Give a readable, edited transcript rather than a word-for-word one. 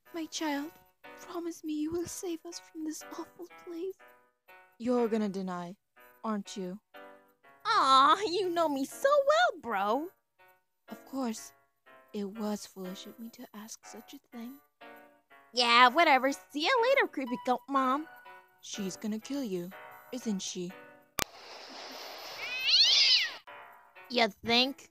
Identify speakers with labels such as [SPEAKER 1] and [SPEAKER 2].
[SPEAKER 1] My child, promise me you will save us from this awful place. You're gonna deny, aren't you?
[SPEAKER 2] Aw, you know me so well, bro.
[SPEAKER 1] Of course, it was foolish of me to ask such a thing.
[SPEAKER 2] Yeah, whatever. See you later, creepy goat mom.
[SPEAKER 1] She's gonna kill you, isn't she?
[SPEAKER 2] You think?